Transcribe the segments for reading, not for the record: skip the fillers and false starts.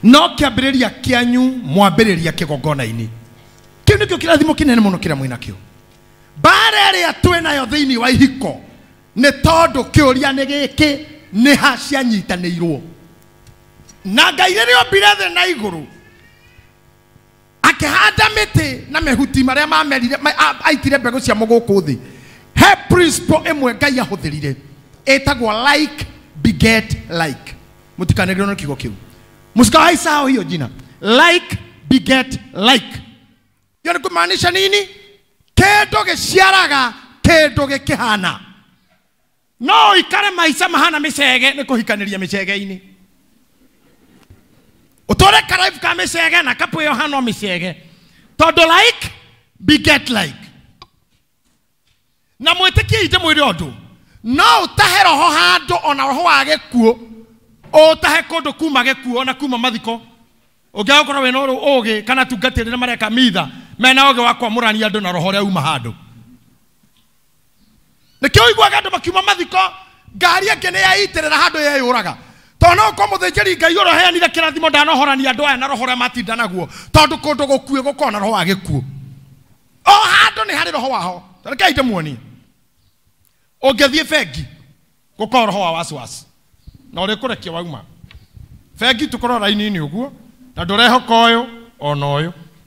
no kiambĩrĩria kĩanyu mwambĩrĩria kĩgongona-inĩ. Kĩu nĩkĩo kĩrathimo kĩnene mũno kĩrĩa mwĩna kĩo. Mbara ĩrĩa twĩnayo thĩinĩ wa ihiko nĩ tondũ kĩũria nĩ gĩkĩ, nĩ ha cianyitanĩirwo. Na Ngai rĩrĩa ombire thĩ na igũrũ akĩhanda mĩtĩ na mehuti marĩa mamerire aitire mbegũ cia mũgũkũ thĩ, he principle ĩmwe Ngai ahũthĩrire ĩtagwo like beget like. Mũtikanĩrĩo na kiugo kĩu, msikaisahau hiyo jina like beget like. Hiyo ni kumaanisha nini? Kĩndũ gĩciaraga kĩndũ gĩkĩhana. No ikare maica mahana mĩcege nĩ kũhikanĩria mĩcege-inĩ. Utore karaifu ka mĩcege na kapu ĩyo hano mĩcege. Tondũ like beget like. Na mwĩtĩkie ite mwĩrĩ ũndũ, no ũtahe roho handũ ona roho wa gĩkuũ, ũtahe kũndũ kuma gĩkuũ ona kuma mathiko. Ũngĩakorwo wĩna ũgĩ kana tungatĩrĩre mareka mitha mena ũgĩ wa kwamũrania andũ na roho ũrĩa uma handũ. Nĩkĩo ũiguaga andũ makiuma mathiko ngari yake nĩ yaitĩrĩra handũ yeyũraga. Tondũ no kwa mũthĩnjĩri Ngai ũroheanire kĩrathimo ndanohorania andũ aya na roho ũrĩa matinda naguo, tondũ kũndũ gũkuĩ gũkorwo na roho wa gĩkuũ. O handũ nĩ harĩ roho waho. Rekei ndĩmuonie. Ũngĩthiĩ bengi gũkorwo roho wa wasiwasi na ũrĩkũrekia wauma bengi tũkorwo raini-inĩ ũguo na ndũrehoka ũyũ ona ũyũ.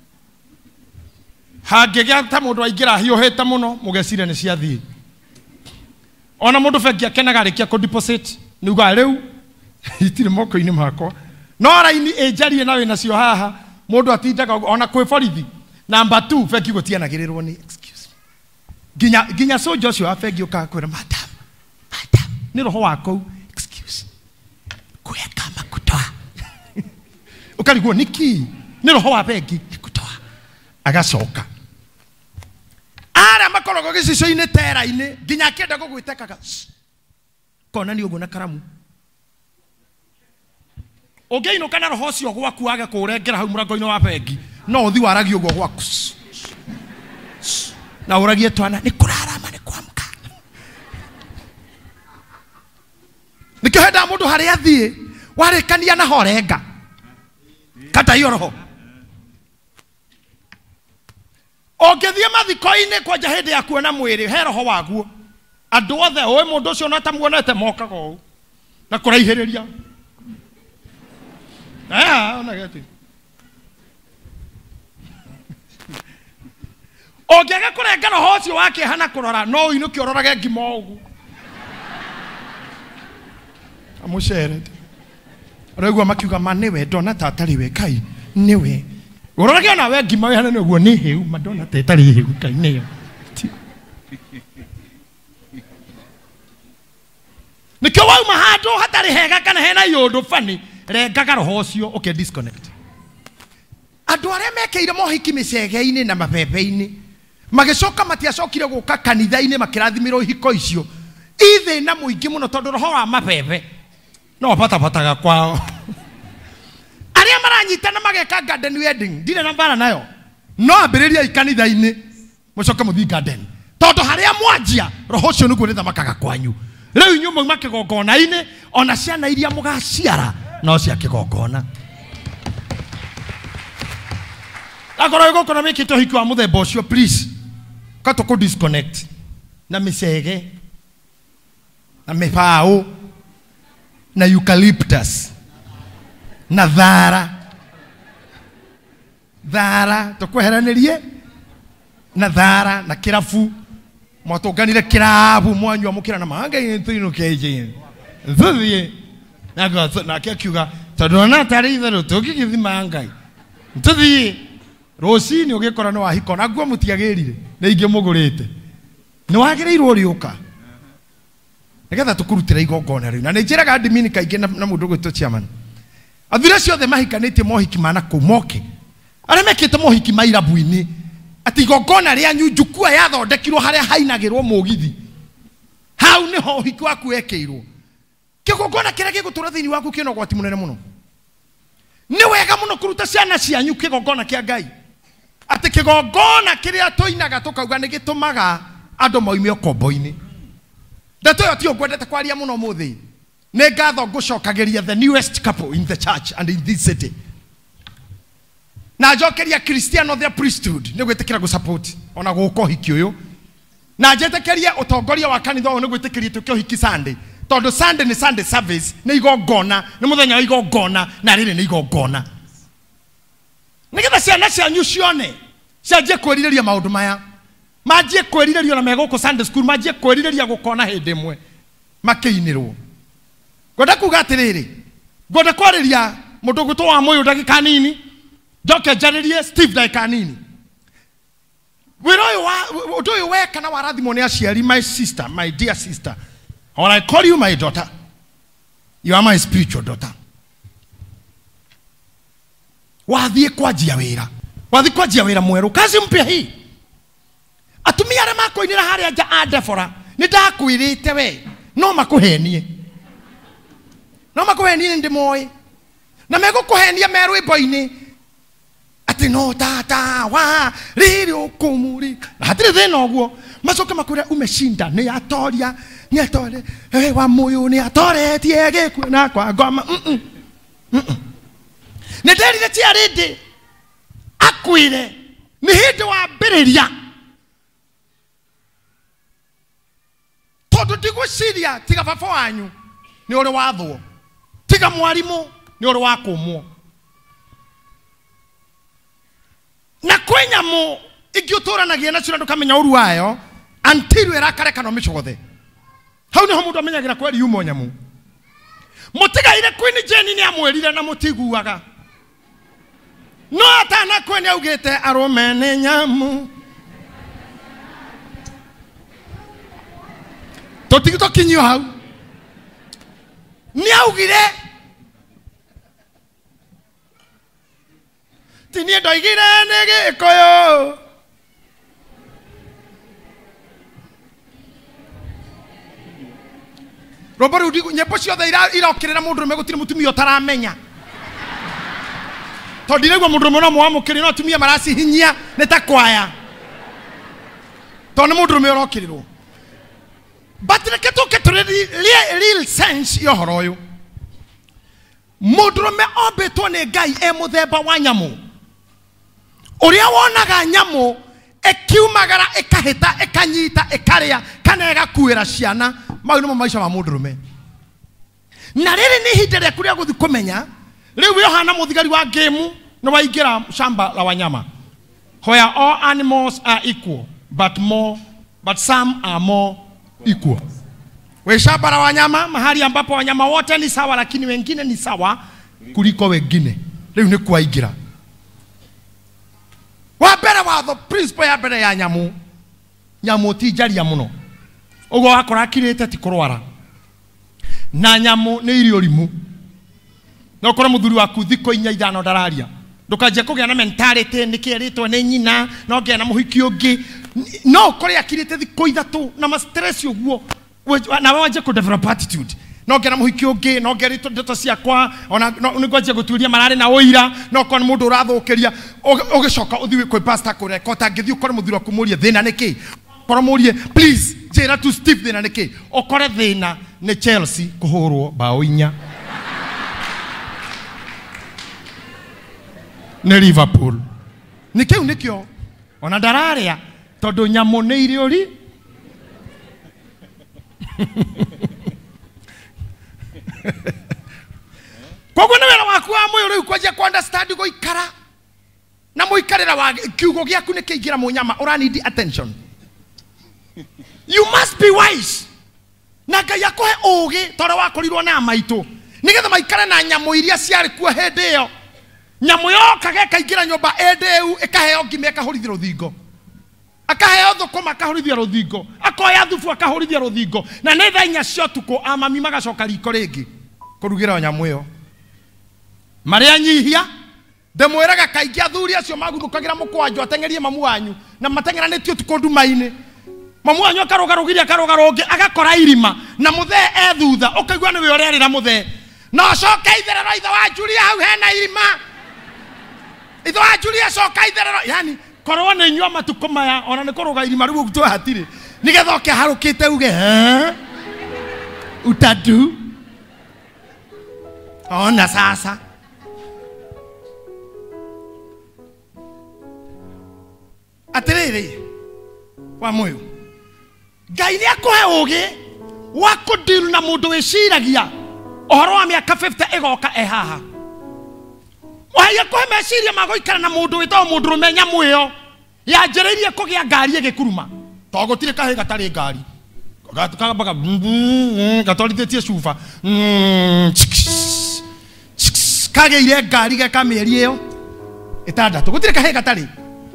Hangĩgĩa ta mũndũ aingĩra hiũhĩte mũno mũgecire nĩ ciathiĩ. Ona mũndũ bengi akenaga arĩkia kũ deposit niuga rĩu itirĩ moko-inĩ makwa. No raini ĩnjarie na wĩna cio haha mũndũ atindaga ona kwĩ borithi. Number 2 bengi gũtianagĩrĩrwo ni excuse. Ginya soja ũcio wa bengi ũkakwĩra madam nĩ roho wako excuse kuweka makutoa. Ukarigwo niki nĩ roho wa bengi kutoa. Agacoka ara makorogo gĩcicio-inĩ tera-inĩ nginya akĩenda gũgwĩtekaga kona nĩ ũguo na karamu. Ũngĩinũka na roho ũcio gwaku wage kũrengera hau mũrango-inĩ wa bengi no ũthi waragia ũguo gwaku na ũragie twana nĩ kũrarama nĩ kwamka. Nĩkĩo henda mũndũ harĩa athiĩ warĩkania na horenga kata hiyo roho. Ũngĩthiĩ mathiko-inĩ kwanja hĩndĩ ya kuona mwĩrĩ he roho waguo. Andũ othe ũĩ mũndũ ũcio no tamuonete mokaga ũũ na kũraihĩrĩria. Ona gati. Ũngĩaga kũrenga roho ũcio wake hana kũrora no ũinũke ũrorage ngima ũguo. Amucere. Ũraigua makiuga ma nĩwe ndona ta atarĩ we Kai nĩwe. Ũrorage ona we ngima we hana nĩguo nĩ hĩu madona ta ĩtarĩ hĩu Kai nĩyo. Nĩkĩo wauma handũ hatarĩ hega kana hena yũndũ funny rengaga roho ũcio ũke disconnect. Andũ arĩa mekeire mohiki mĩcege-inĩ na mabebe-inĩ magĩcoka matiacokire gũka kanitha-inĩ makĩrathimĩrwo ihiko icio ithĩna mũingĩ mũno tondũ roho wa mabebe no patapataga kwao. Arĩa maranyitana mageka garden wedding ndirĩ na mbara nayo no ambĩrĩria ikanitha-inĩ mũcoke mũthiĩ garden tondũ harĩa mwanjia roho ũcio nĩguo nĩthamakaga kwanyu. Rĩu inyuĩ moima kĩgongona-inĩ ona ciana iria mũgaciara no cia kĩgongona. Akorwo gũkorwo mĩkĩte ũhiki wa mũthemba ũcio please katũkũ disconnect na mĩcege na mĩbaũ na eucalyptus na thara tũkweheranĩrie na thara na kĩrabu mwatũnganire kĩrabu mwanyua mũkĩra na mahanga-inĩ tũinũke thuthiĩ nake akiuga tondũ ona tarĩ itherũ tũngĩgĩthima Ngai tũthiĩ rũcinĩ ũgĩkora nĩ wahiko na nguo mũtiagĩrire nĩ ingĩ mũgũrĩte nĩ wagĩrĩirwo ũrĩũka nĩgetha tũkũrutĩra igongona rĩu. Na nĩ njĩraga admin kaingĩ na mũndũ gwĩtwo chairman athuri ciothe mahikanĩtie mohiki mana kũu moke arĩa mekĩte mohiki ma irabu-inĩ atĩ igongona rĩanyu njukua yathondekirwo harĩa hainagĩrwo mũgithi hau nĩho ũhiki waku wekĩirwo. Kĩgongona kĩrĩa gĩgũtũra thĩinĩ waku kĩna ũgwati mũnene mũno. Nĩ wega mũno kũruta ciana cianyu kĩgongona kĩa Ngai. Atĩ kĩgongona kĩrĩa tũinaga tũkauga nĩ gĩtũmaga andũ moime ũkombo-inĩ. Ndeto ĩyo ti ũkwendete kwaria mũno mũthĩ. Nĩ ngatho ngũcokagĩria the newest couple in the church and in this city. na njokeria Cristiano the priesthood nĩ gwĩtĩkĩra go support ona gũkũ hiki ũyũ na njetekeria ũtongoria wa kanitha ũyũ nĩ gwĩtĩkĩria tũkĩo hiki Sunday tondũ Sunday nĩ Sunday service nĩ igongona nĩ mũthenya wa igongona na rĩrĩ nĩ igongona nĩgetha ciana cianyu cione cianjie kwĩrirĩria maũndũ maya manjie kwĩrirĩria na megũkũ Sunday school manjie kwĩrirĩria gũkona hĩndĩ ĩmwe makĩinĩrwo ngwenda kuga atĩrĩrĩ ngwenda kwarĩria mũndũ gwĩtwo wa Mũyũ ndagĩka nini njoke njarĩrie Steve ndagĩka nini wĩra ũyũ weka na warathimwo nĩ aciari my sister my dear sister or I call you my daughter you are my spiritual daughter wathiĩ kwanjia wĩra mwerũ kazi mpya hii atumia arĩa makoinĩra harĩa nja a Debora nĩ ndakwĩrĩte we no makũhenie ndĩmoĩ na megũkũhenia me rwĩmbo-inĩ ati no tata wa rĩrĩ ũkũmũri na hatirĩ thĩna ũguo macoke makwĩre umeshinda nĩ atoria wa Mũyũ nĩ atoretie gĩkuũ kwa ngoma nĩ nderire tia rĩndĩ akwĩre nĩ hĩndĩ wa mbĩrĩria tondũ ndigwĩciria tiga baba wanyu nĩ ũrĩ wathwo tiga mwarimũ nĩ ũrĩ wa kũmwo na kwĩ nyamũ ingĩũtũranagia nacio na ndũkamenya ũru wayo until ĩrakareka mĩcogothe hau nĩho mũndũ amenyagĩra kweri yumo nyamũ mũtigaire Queen Jane nĩ amwĩrire na mũtiguaga no atana kwene augĩte arũme nĩ nyamũ tũtikinyo hau nĩ augire tinie ndoigire nĩ Gĩkũyũ rũmbo rũu nyĩmbo ciothe irokĩrĩra mũndũrũme gũtirĩ mũtumia ũtaramenya tondũ nĩguo mũndũrũme no mwamũkĩrĩ no atumia maracihinyia nĩ ta kwaya tondũ nĩ mũndũrũme ũrokĩrĩrwo but reke tũke tũrĩ real sense ya ũhoro ũyũ mũndũrũme ombĩtwo nĩ Ngai mũthemba wa nyamũ ũrĩa wonaga nyamũ ĩkiumagara ĩkahĩta ĩkanyita ĩkarĩa kana ĩgakuĩra ciana mau nĩmo maica ma mũndũrũme na rĩrĩ nĩ ihinda rĩaku rĩa gũthiĩ kũmenya rĩu Yohana mũthigari wa ngĩmu nĩ waingĩra shamba la wanyama where all animals are equal but some are more equal we shamba la wanyama mahali ambapo wanyama wote ni sawa lakini wengine ni sawa kuliko wengine rĩu nĩ kwaingĩra wa mbere watho principle ya mbere ya nyamũ ti njaria mũno ũguo wakora akirĩte ti kũrwara na nyamũ nĩ irio rimu no kora mũthuri waku thikũ 4-5 ndararia ndũkanjia kũgĩa na mentality nĩkĩrĩtwo nĩ nyina no ngĩa na mũhiki ũngĩ no kore akirĩte thikũ 3 na ma stress ũguo na wanje ku develop attitude no ngĩa na mũhiki ũngĩ no ngerĩtwo ndeto ciakwa ona nĩngwanjia gũtuĩria mararĩ na ũira no kwa nĩ mũndũ ũrathũkĩria ũgĩcoka ũthiĩ kwĩ pastor kũrekota ngĩthiĩ ũkore mũthuri waku mũrie thĩna nĩkĩ kora mũrie please njĩra tu Steve thĩna nĩkĩ ũkore thĩna nĩ Chelsea kũhũrwo bao 4 nĩ Liverpool nĩkĩo ona ndararĩa tondũ nyamũ nĩ iriũri koguo nĩ wĩra waku wa Mũyũ rĩu kwanjia ku understand gũikara na mũikarĩra wa kiugo gĩaku nĩ kĩingĩra mũnyama ũra need attention you must be wise na Ngai akũhe ũũgĩ tondũ wakorirwo na maitũ nĩgetha maikare na nyamũ iria ciarĩ kuo hĩndĩ ĩyo nyamũ yokaga ĩkaingĩra nyũmba ĩndĩu ĩkaheo ngima ĩkahũrithia rũthingo akaheo thũkũma akahũrithia rũthingo akoya thubu akahũrithia rũthingo na nĩ thaa 4 cia ũtukũ amami magacoka riko rĩngĩ kũrugĩra nyamũ ĩyo marĩa nyihia ndĩmwĩraga kaingĩ athuri acio magunũkagĩra mũkwanjũ ateng'erie mamu wanyu na mateng'eranĩtio ũtukũ nduma-inĩ mamu wanyu akarũgarũgiria akarũgarũngĩ agakora irima na mũthee thutha ũkaigua nĩ we ũrerĩra mũthee no coka itherero ithe wa Julia hau hena irima ithe wa Julia coka itherero yani korwo nĩ nyua matukũ maya ona nĩ kũrũga irima rĩu ũgutwo hatirĩ nĩgetha oke harũkĩte uge utadu ona sasa atiriri wa moyo Ngai ni akuhe ugi wa kudiru na mundu wiciragia ohoro wa miaka 50 igoka ehaha wahaya kuhe meciria magoikara na mundu witawo mundu rumenya muyo yanjiriirie kugia ngari igikuruma to gutire kahe gatari ngari gatukabaga gatorithĩtie cuba kageire ngari geka mĩeri ĩyo ĩtandatũ gũtirĩ kahĩ gatarĩ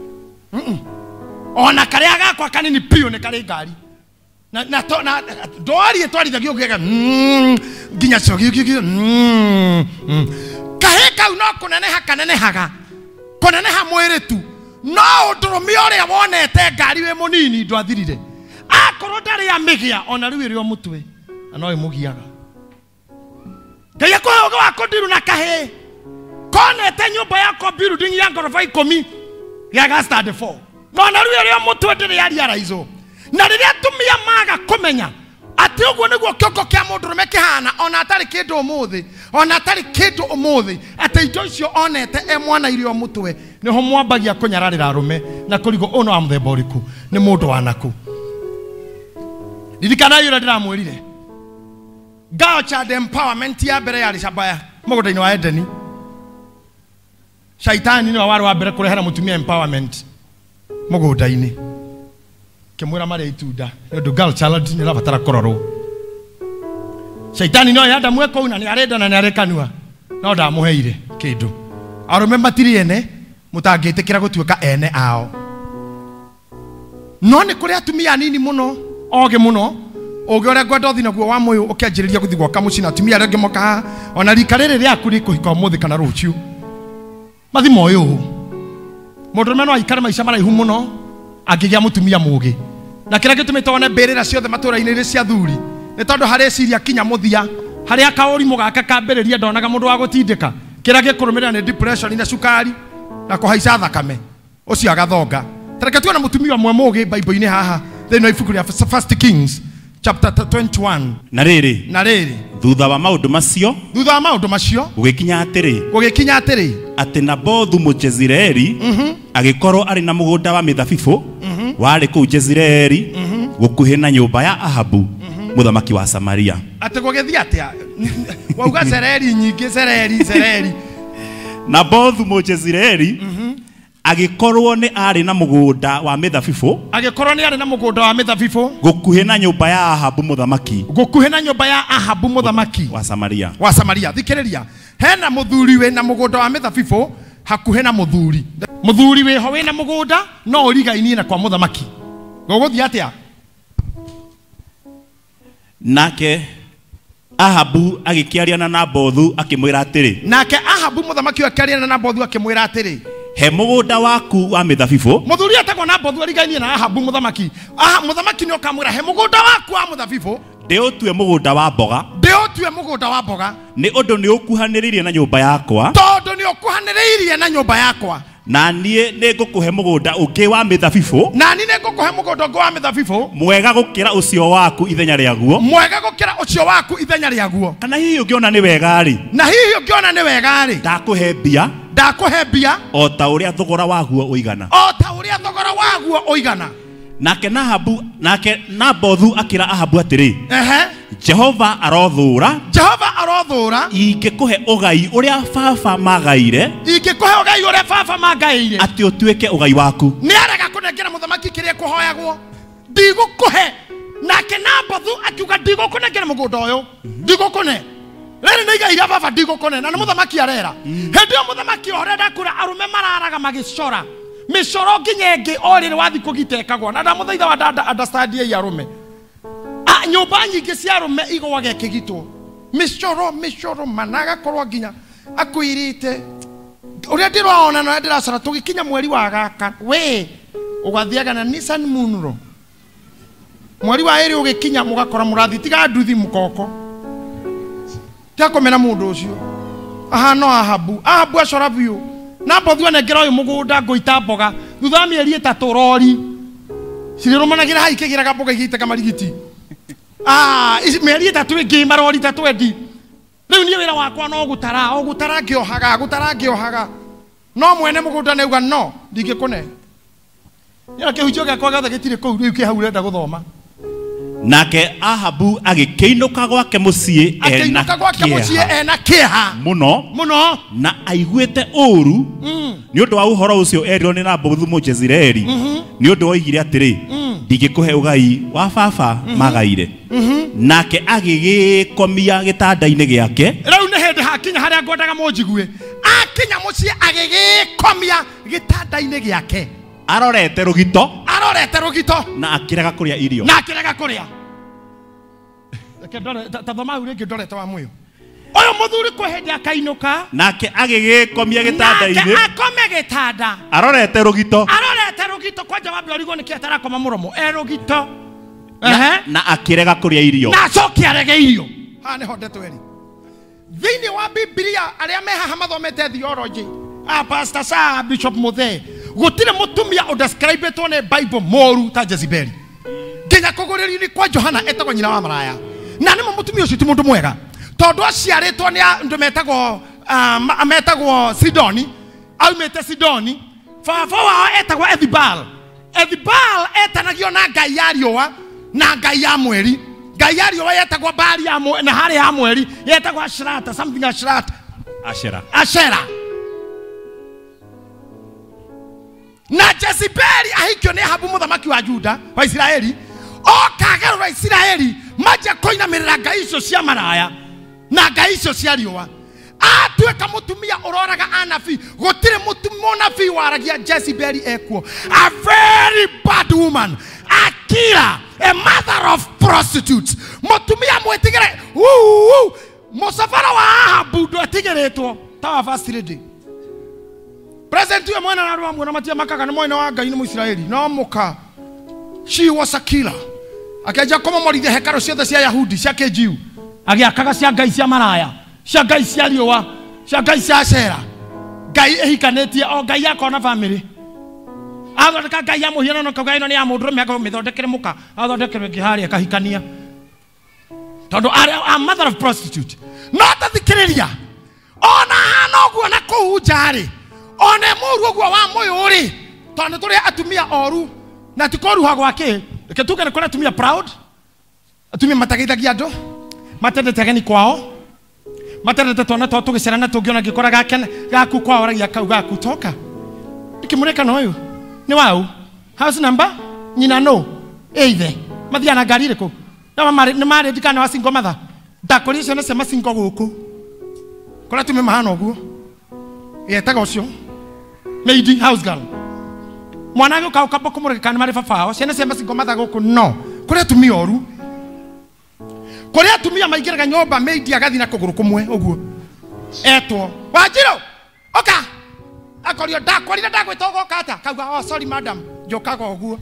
ona karĩa gakwa kanini piũ nĩ karĩ ngari na ndwarie twarithagio ngĩga nginya cogi kahĩ kau no kũneneha kanenehaga kũneneha mwĩrĩ tu no ũndũrũme ũrĩa wonete ngari wĩ mũnini ndwathirire akorwo ndarĩ amĩgĩa ona rĩu ĩrĩ o mũtwe na no ĩmũgiaga Ngai akuhe ũgĩ wa kũndiru na kahĩ konete nyũmba yakwa building ya ngoroba 10 ya gastard 4 no na rĩu ĩrĩ o mũtwe ndĩrĩ yariaraizo na rĩrĩa atumia maga kũmenya atĩ ũguo nĩguo kĩongo kĩa mũndũrũme kĩhana ona atarĩ kĩndũ ũmũthĩ ona atarĩ kĩndũ ũmũthĩ atĩ indo icio onete mwana irio mũtwe nĩho mwambagia kũnyararĩra arũme na kũrigwo ũno wa mũthemba ũrĩkũ nĩ mũndũ wa naku Didikana yura ndiramwirire Girl child empowerment ya mbere ya Rishabaya mũgũnda-inĩ wa Edeni Shaitani nĩwe warĩ wa mbere kũrehera mũtumia empowerment mũgũnda-inĩ kĩmwĩra marĩa itunda nĩũndũ girl child nĩrabatara kũrorwo Shaitani no yanda mweko na nĩarenda na nĩarekanua no ndamũheire kĩndũ arũme matirĩ ene mũtangĩtĩkĩra gũtuĩka ene ao no nĩ kũrĩ atumia nini mũno oge muno oge ore gwenda othi naguo wa moyo ukianjiriria guthi gwaka mucina atumia arĩa moka ona rika rĩrĩ rĩaku rĩkũhika ũmũthĩ kana rũciũ mathimo ũyũ mũndũrũme no aikare maica maraihu mũno angĩgĩa mũtumia mũũgĩ na kĩrĩa gĩtũmĩte one mbĩrĩra ciothe matũra-inĩ iria cia thuri nĩ tondũ harĩciria kinya mũthia harĩa kaũrimũ gaka kambĩrĩria ndonaga mũndũ wa gũtindĩka kĩrĩa gĩkũrũmĩrĩra nĩ depression na cukari na kũhaica thakame ũcio agathonga tareke tuona mũtumia ũmwe mũũgĩ Bible-inĩ haha thĩinĩ wa ibuku rĩa First Kings chapter 21 na rĩrĩ thutha wa maũndũ macio gũgĩkinya atĩrĩ atĩ Nabothu Mũjezireeli agĩkorwo arĩ na mũgũnda wa mĩthabibũ warĩ kũu Jezireeli gũkuhĩ na nyũmba ya Ahabu mũthamaki wa Samaria atĩ gũgĩthiĩ atĩa wauga Sereri nyingĩ Sereri Nabothu Mũjezireeli agĩkorwo nĩ arĩ na mũgũnda wa mĩthabibũ gũkuhĩ na nyũmba ya Ahabu mũthamaki wa Samaria thikĩrĩria hena mũthuri we na mũgũnda wa mĩthabibũ hakuhĩ na mũthuri we ho we na mũgũnda no ũrigainie na kwa mũthamaki gũgũthiĩ atĩa nake Ahabu agĩkĩaria na Nabothu akĩmwĩra atĩrĩ he mũgũnda waku wa mĩthabibũ mũthuri atagwo Nabothu arigainie na Ahabu mũthamaki nĩ okamwĩra he mũgũnda waku wa mũthabibũ ndĩũtue mũgũnda wa mboga nĩ ũndũ nĩ ũkuhanĩrĩirie na nyũmba yakwa na niĩ nĩ ngũkũhe mũgũnda ũngĩ wa mĩthabibũ mwega gũkĩra ũcio waku ithenya rĩaguo kana hihi ũngĩona nĩ wega-rĩ ndakũhe mbia o ta ũrĩa thogora waguo ũigana nake Nabothu akĩra Ahabu atĩrĩ Jehova arothũũra ingĩkũhe ũgai ũrĩa baba magaire atĩ ũtuĩke ũgai waku nĩarega kũnengera mũthamaki kĩrĩa kũhoyagwo ndigũkũhe nake Nabothu akiuga ndigũkũnengera mũgũnda ũyũ ndigũkũne rĩrĩ nĩ igai rĩa baba ndigũkũne na nĩ mũthamaki arera hĩndĩ ĩyo mũthamaki ũrenda kũra arũme mararaga magĩcora mĩcoro nginya ĩngĩ o rĩrĩ wathi kũgitekagwo na ndamũthaitha wa understand ye arũme nyũmba nyingĩ cia arũme igwage kĩgitwo mĩcoro managa korwo nginya akwĩrĩte ũrĩa ndĩrona na ndĩracora tũgĩkinya mweri wa gaka we ũgathiaga na Nissan Munro mweri wa ĩrĩ ũgĩkinya mũgakora mũrathi tiga nduthi mũkoko kũmena mũndũ ũcio no Ahabu acora biũ Nabothu anengera ũyũ mũgũnda ngũita mboga thutha wa mĩeri 3 rori cirĩrũmanagĩra ha ikĩgĩraga mboga igĩitĩka marigiti mĩeri 3 ĩngĩ marori 3 endi rĩu niĩ wĩra wakwa no gũtara ngĩohaga no mwene mũgũnda nĩauga no ndingĩkũne ya ke hujoka kwa gatha gitire ko riu ke hau renda guthoma nake Ahabu agikeinuka gwake mucii ena kieha muno na aiguite uru ni undu wa uhoro ucio erirwo ni Nabothu Mujezireli ni undu oigire atiri ndigikuhe ugai wa baba magaire nake agigikomia gitanda-ini giake riu ni hindi hakinya haria ngwendaga munjigue akinya mucii agigikomia gitanda-ini giake arorete rugito na akirega kuria irio tathoma uri ngindorete wa muyo oyo muthuri ko hindi akainuka nake agigikomia gitanda-ini akome gitanda arorete rugito kwanja wambe origo ni kiatara koma muromo rugito na akirega kuria irio na coki arege irio ha ni hondetwe ri thini wa Biblia aria mehaha mathomete theology Pastor Sa Bishop Muthe gutire mutumia o describe to ne Bible moru ta Jezebeli nginya kuguriri kwa Johana etagwo nyina wa maraya na nimo mutumia ucio ti mundu mwega tondu aciaritwo ni andu metagwo Sidoni aumete Sidoni baba wao etagwo Ethibal etanagio na ngai ya riũa na ngai ya mweri ngai ya riũa yetagwo Baali na hari ya mweri yetagwo Asherata something Ashera na Jezebeli ahikio ni Ahabu muthamaki wa Juda wa Israeli okagarura Israeli maja koinamirira ngai icio cia maraya na ngai icio cia riũa atuĩka mutumia uroraga anabi gutire munabii waragia Jezebeli ekuo a very bad woman a killer a mother of prostitutes mutumia mwetigire musafara wa Ahabu ndwetigiritwo tawa verse 3 present you mwana na rwa mwana matia makaka ni mwana wa ngai ni Muisraeli no muka she was a killer akaja koma morithie hekaro ciothe cia Yahudi cia Kijiu agiakaga cia ngai cia maraya cia ngai cia riũa cia ngai cia Ashera ngai ehikanetie o ngai akona family athondeka ngai ya muhiano kauga ino ni ya mundu rume akamithondekere muka athondekere ngihari akahikania tondu a mother of prostitute no tathikiriria ona hana uguo na kuhunjari one muru uguo wa moyo uri tondu turi atumia oru na tikoruha gwake reke tuke ni kora atumia proud atumia matageithagia andu matendete ageni kwao matendete twana to tugicerana tungiona ngikora gaku kwao ragia kau gaku toka ikimureka no uyu ni wau house number nyina no eithe mathiana ngari riku na mari ndikana wa single mother ndakorisha na sema single guku kora tume mahana uguo yetaga ucio lady house girl mwana wake ukauka kumurika mari baba ciana sema single mother guku no kora tumia oru kora tumia maigiraga nyomba maidi agathi na kuguru kumwe uguo etwo Wanjiru oka akorio ndakorire ndagwita ugoka ata kauga oh sorry madam njokaga uguo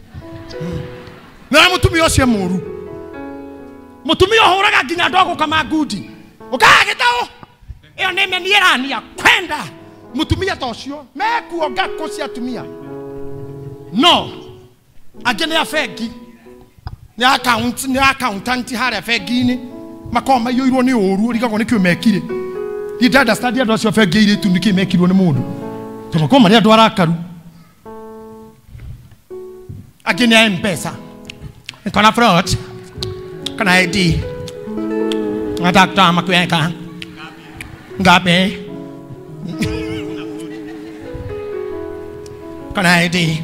na mutumia ucio muru mutumia huraga nginya ndogo kama ngudi ukagitao iyo nime nierania kwenda mutumia tocio mekuo ngako cia tumia no agene afegi ni accountant haria fegi-ini makoma yoirwo ni uru rigagwo ni kio mekire he did study ado cio fegi ire tu niki mekirwo ni mundu to makoma ri andu arakaru agene ya M-Pesa kana fraud kana ID ngatakta makweka ngabe kana ID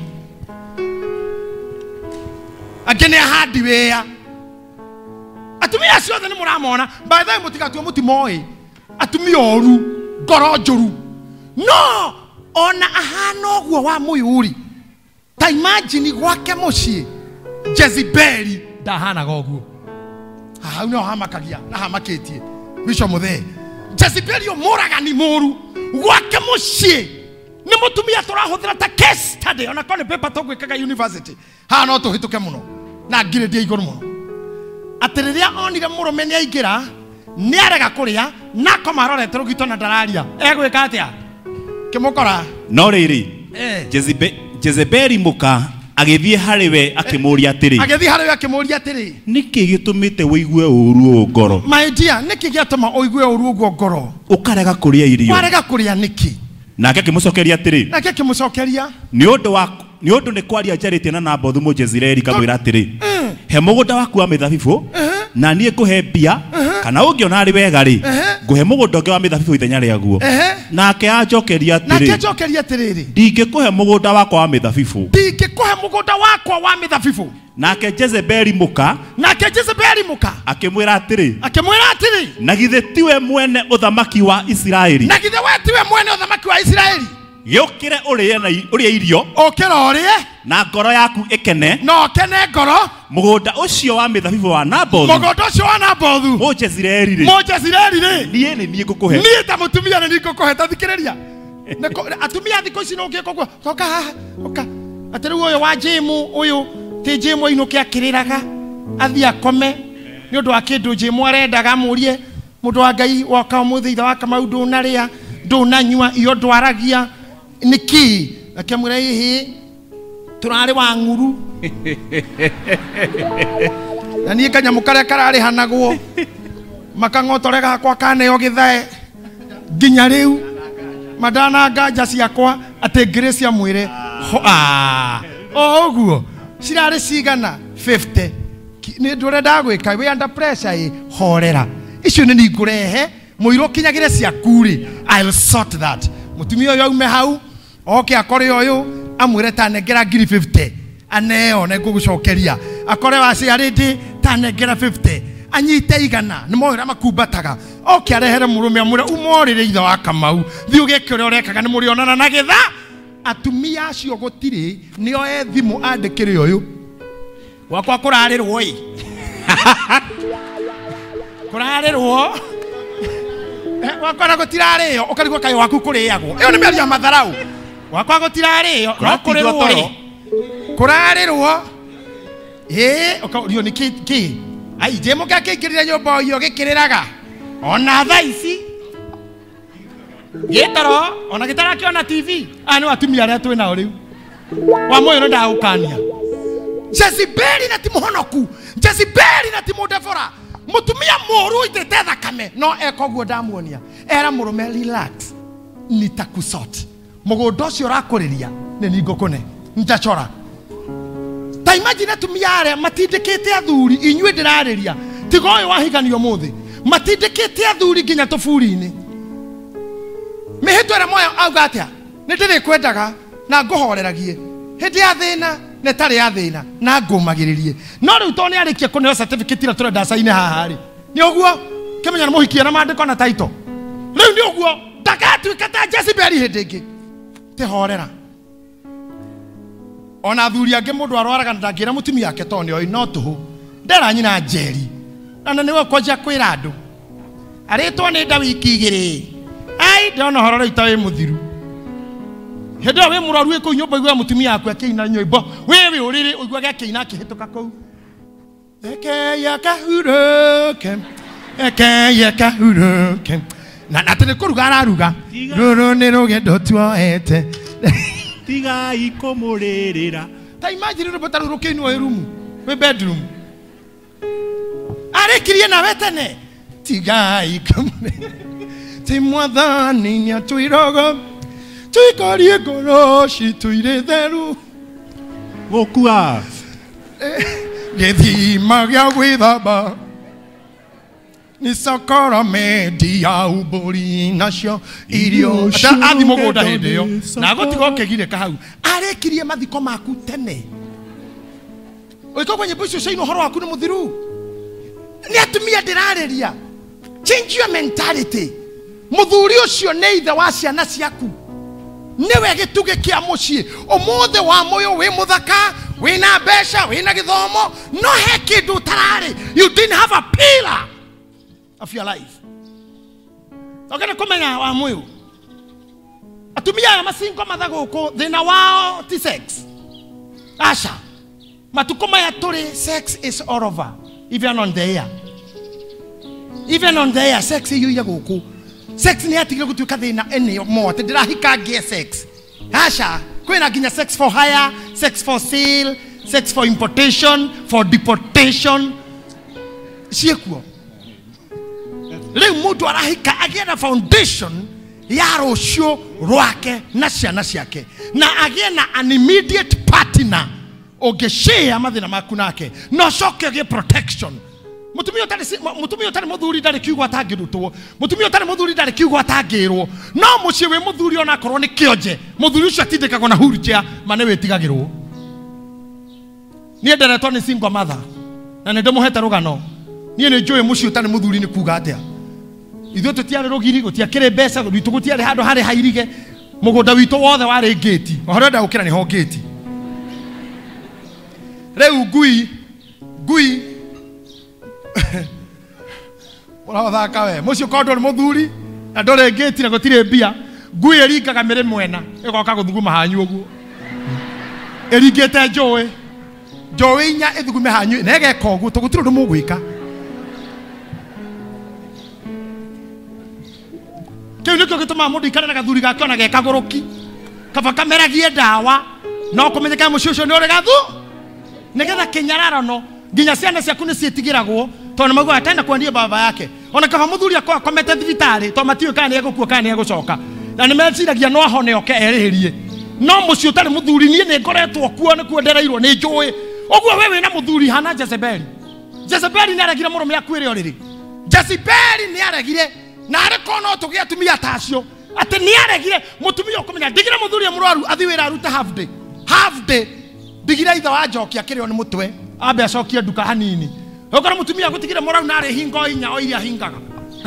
agene hadi wea atumia ciothe ni muramona by the way mutigatu mutimoi atumia oru ngoro njuru no ona ahana oguo wa muyuri ta imagine gwake mucii Jezebeli ndahana goguo hau no hamakagia na hamaketie Bishop Muthe Jezebeli omuraga ni muru gwake mucii ni mutumia turahuthira ta case study ona kone paper togwikaga university ha no tuhituke muno na grade iguru muno atiriria onire murume ni aingira ni arega kuria na komarorete rugito na ndararia egwika atia kimukora no riri Jezebeli muka agithie hariwe akimuria atiri niki gitumite wigue uru ngoro my dear niki giatuma oigue uru ngoro ukarega kuria irio warega kuria niki nake kimucokeria atiri nake kimucokeria ni undu wa ni undu ni kwaria njarite na Nabothu Mujezireri kamwira atiri he mugunda waku wa mithabibu na nie nguhe mbia kana ungiona ari wega ri nguhe mugunda ungi wa mithabibu ithenya riaguo nake anjokeria atiri ndingikuhe mugunda wakwa wa mithabibu nake Jezebeli muka akimwira atiri na githe tiwe mwene uthamaki wa Israeli Yokire urie irio na ngoro yaku ikene mugunda ucio wa mithabibu wa Nabothu Mujezireri nie ni ngukuhe nie ta mutumia ni ngukuhe tathikiriria atumia thiko ici no ngiko oka atiri uyu wa jimu uyu ti jimu inuke akiriraga athia kome ni undu wa kindu jimu arendaga murie mundu wa Ngai woka umuthitha wa Kamau ndunaria ndunanyua iyo ndwaragia niki akemwira hihi turari wa nguru na nie kanyamu karia karari hanagwo makangotorega kwa kaneo githae nginya riu madana nganja ciakwa ati Grace amwire oguo cirari cigana 50 ni ndurenda gwika we under pressure horera icio ni ngurehe muiro kinyagire ciakuri I'll sort that mutumia uyu aume hau oke akore uyu amwire tanengera 50 aneo ne ngugucokeria akore waciarindi tanengera 50 anyite igana ni moira makumbataga oke arehere murume amwire umorire ithe wa Kamau thi ugekire urekaga ni murionana na githa atumia acio gutiri nio ethimu andikire uyu wakwa kurarirwo kurarirwo wakwa gutirario ukarigwo kayo waku kuriagwo iyo ni meria matharau wakwa gutirario no kurirwo kurarirwo ukario ni ki ai je muka kingirira nyumba iyo gikiriraga ona tha ici gitaro ona gitarakiona TV ani atumia aria twina uriu wa moyo no ndaukania Jezebeli na timuhonoku Jezebeli na timudevora mutumia moru itete thakame no ekoguo ndamuonia era murume relax nitakusort mugunda ucio urakuriria ni ningukune njachora ta imagine atumia aria matindikite athuri inyue ndirariria tigo uyu wahiganio muthi matindikite athuri nginya tuburi-ini mihitwere moyo auga atia ni ndiri kwendaga na nguhoreragie hindi ya thina ne tari ya thina na ngumagiririe no riu to ni arikie kuneo certificate ira turenda saine haha ri ni oguo kimenya muhikie na mandiko na title riu ni oguo ndakatuika ta Jezebeli hindi ingi tihorera ona athuri angi mundu arwaraga ndangira mutumia yake to ni oi no tuhu ndera nyina njeri na niwe kwanja kwira andu aritwo ni nda wiki igiri ai ndona hororo itawe muthiru heda we muraru eko nyumba igwa mutumia yakwa akiina nyimbo wewe uriri igwa gakiina akihituka kou eke yahuruke na atene kuruga araruga ruru ni rugendo tuoete tiga ikomuririra ta imagine ro botaru rukinu erumu we bedroom arekirie na wetene tiga ikomure timwathani nya tuirogo tuikorie goroshi tuire theru gukua githima gya gwithamba ni sokora media uburi nacio irio athi mugunda hindi yo na gutigo kegire kahau arekirie mathiko maku tene oiko kwenye busho shino horo waku ni muthiru ni atumia ndirareria change your mentality muthuri ucio ni ithe wa ciana ciaku niwe gituge kia mucii umuthe wa moyo wi muthaka wina besha wina githomo no he kindu tarari you didn't have a pillar of your life ogene kumenya wa moyo atumia masingo mathaguko thina wao ti sex asha matukoma ya turi sex is all over even on the air sex you ya guku sex ni atigire gutuika thina ene mo te ndirahika ngie sex asha kwina ginya sex for hire sex for sale sex for importation for deportation ciekuo leo mutu arahika agiena foundation ya rũciũ rwake na ciana ciake, na agie na an immediate partner ũngĩshare mathĩna maku nake, no coke ũgĩe protection. Mutumia ũtarĩ mũthuri ndarĩ kiugo atangĩrutwo, mutumia ũtarĩ mũthuri ndarĩ kiugo atangĩrwo, no mũciĩ wĩ mũthuri ona korwo nĩ kĩonje, mũthuri ũcio atindĩkagwo na wheelchair ma nĩ wĩtigagĩrwo. Niĩ nderetwo nĩ single mother na nĩ ndĩmũhete rũgano. Niĩ nĩ njũĩ mũciĩ ũtarĩ mũthuri nĩ kuuga atĩa. Ithuĩ tũtiarĩ rũgiri, gũtiakĩrĩ mbeca, gwitũ gũtiarĩ handũ harĩ hairige, mũgũnda witũ wothe warĩ ngĩti, ũhoro ndĩ gũkĩra nĩho ngĩti. Rĩu ngui ũrathaka we, mũciĩ ũkorwo ndũrĩ mũthuri na ndũrĩ ngĩti na gũtirĩ mbia, ngui ĩringaga mĩrĩ mwena ĩgoka gũthuguma hanyu ũguo, ĩringĩte njũĩ inya ĩthugume hanyu na ĩgeka ũguo, tũgũtirĩ ũndũ mũgwĩka. Kĩu nĩkĩo gĩtũmaga mũndũ ikare na gathuri gake ona gekagũrũki kaba kameragie ndawa, no kũmenyeka mũciĩ ũcio nĩ ũrĩ gathu, nĩgetha kĩnyararano nginya ciana ciaku nĩ ciĩtigĩragwo tondũ mauga ataenda kwendia baba yake. Ona kaba mũthuri akwa akomete thibitarĩ tondũ matiũĩ kana nĩ egũkua kana nĩ egũcoka, na nĩ meciragia no ahone oke erĩhĩrie, no mũciĩ ũtarĩ mũthuri niĩ nĩ ngoretwo kuo nĩ kuendereirwo nĩ njũĩ. Ũguo we wĩna mũthuri hana Jezebeli. Jezebeli nĩ aregire mũrũme akuĩre orĩrĩ. Jezebeli nĩ aregire na arĩko no tũgĩe atumia ta acio atĩ nĩ aregire mũtumia ũkũmenya ndigire mũthuri mũrwaru athi wĩra aruta half day ndigira ithe wa njoki akĩrĩo nĩ mũtwe ambe acokie nduka hanini. Ũkorwo mũtumia gũtigire mũrwaru na arĩ hingo inya o iria hingaga.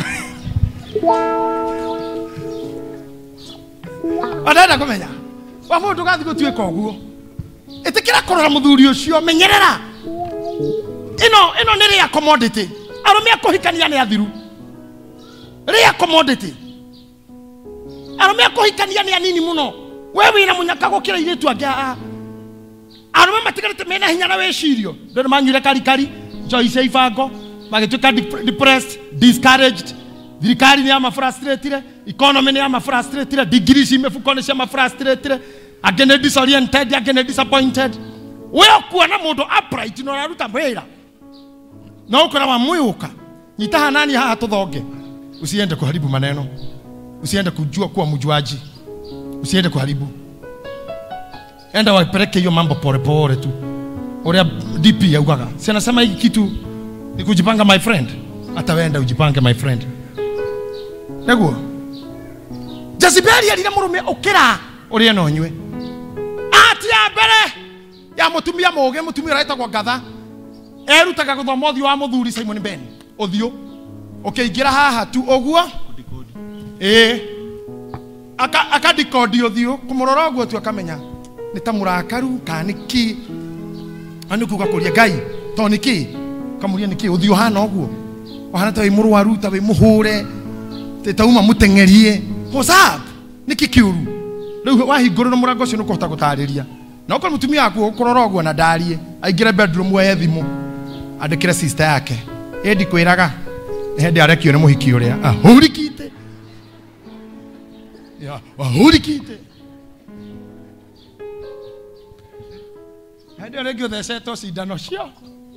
Arenda kũmenya wa mũndũ gathi gũtuĩka ũguo, ĩtĩkĩra kũrora mũthuri ũcio, menyerera. Ĩno nĩ rĩa commodity. Arũme akũhikania nĩ athiru. Rĩa commodity. Arũme akũhikania nĩ anini mũno. We wĩna mũnyaka gũkĩra airĩtu angĩ. Arũme matigarĩte mena hinya na wĩcirio. Ndũrĩ manyuire karikari, njoi cia ibango, magĩtuĩka depressed, discouraged. Thirikari nĩ amafrustrated, economy nĩ amafrustrated, degree ci mĩfuko-inĩ cia mafrustrated, angĩ nĩ disoriented, angĩ nĩ disappointed. We ũkuona mũndũ upright na ũraruta wĩra, na ũkora wa mwĩũka nyita hanani haha tũthonge. Usiende kuharibu maneno, usiende kujua kuwa mjuaji, usiende kuharibu. Enda wapeleke hiyo mambo pole pole tu. Ule DP ya ugaga si anasema hiki kitu ni kujipanga my friend, hata wenda ujipange my friend. Neguo Jezebeli alina mũrũme ũkĩra ũrĩa no nyue ati ya mbere ya mũtumia mũũgĩ, mũtumia ũretagwo Gatha, erutaga gũthoma ũthiũ wa mũthuri Simon Ben. Ũthiũ ũkĩingĩra haha tu ũguo akadikodi ũthiũ kũmũrora ũguo tu akamenya nĩ ta mũrakaru kana nĩkĩ, ani kuga kũria Ngai to nĩkĩ, kamuria nĩkĩ ũthiũ hana ũguo, ohana ta wĩ mũrwaru ta wĩ mũhũre tauma mũtengerie hosap nĩkĩ kĩũru. Rĩu wahingũrĩra mũrango ũcio nĩũkũhota gũtarĩria, na ũkorwo mũtumia waku ũkũrora ũguo na ndarie aingĩre bedroom woye thimũ andĩkĩre sister yake ĩndi kwĩraga hĩndĩ arekio nĩ mũhiki ũrĩa ahurikite ahurikite hĩndĩ arekio thecetwo cindano cio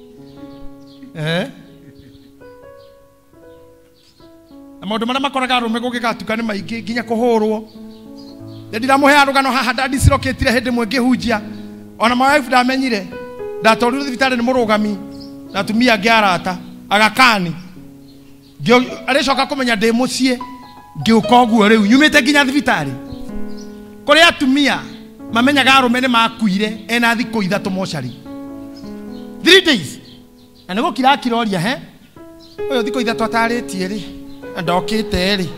na maũndũ marĩa makoraga arũme gũgĩgatuka nĩ maingĩ nginya kũhũrwo. Ndiramũhe rũgano haha ndandicirokĩtire hĩndĩ ĩmwe ngĩhunjia, ona my wife ndamenyire, ndatwarirwo thibitarĩ nĩ mũrũgami na atumia angĩ arata agakani, arĩcoka kũmenya ndĩ mũciĩ ngĩũka ũguo rĩu nyumĩte nginya thibitarĩ kũrĩa atumia mamenyaga arũme nĩ makuire ena thikũ 3 mocarĩ 3 days, na nĩ gũkira akiroria ũyũ thikũ 3 atarĩtie rĩ ndokĩte rĩ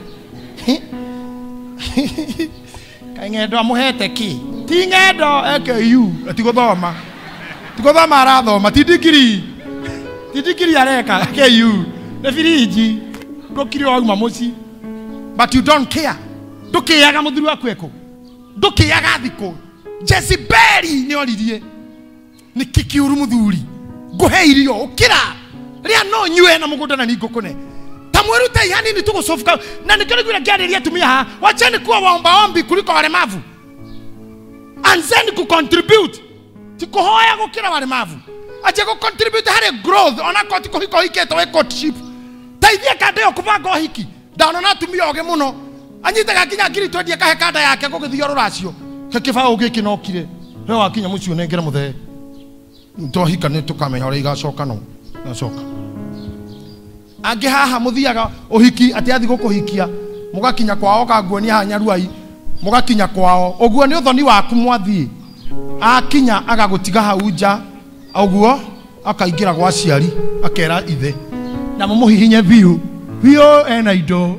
kaĩ ng'endo amũhete kĩ? Ti ng'endo EKU tigũthoma arathoma, ti digiri areka EKU nĩ biriji ndũkire wauma mũciĩ, but you don't care. Ndũkĩaga mũthuri waku eko, ndũkĩaga thikũ. Jezebeli nĩ oririe nĩ kĩkĩũru mũthuri ngũhe irio ũkĩra rĩa no nyue na mũgũnda na ningũkũne tamwĩrute yani ni tũgũcofuka. Na nĩkĩo nĩguo ngĩarĩria atumia haha, wacheni kuwa waombaombi kuliko walemavu, anzeni kucontribute, ti kũhoya gũkĩra walemavu. Aje kucontribute harĩ growth, onako ti kũhika ũhikĩte wĩ courtship. Teithia kandeo kũbanga ũhiki. Ndaona atumia ogĩ mũno anyita gakinya ngiri 20 akahe kanda yake gugithio ruracio kekibao giki no kire he wakinya mucio nengera muthe ntohika ni tukamenya uri igacoka no nacoka angi haha muthiaga uhiki ati athi gukuhikia mugakinya kwao kanguonia hanyaruai mugakinya kwao oguo ni uthoni waku mwathie akinya agagutiga hau nja oguo akaingira gwa ciari akera ithe na mumuhihinye biu ena indo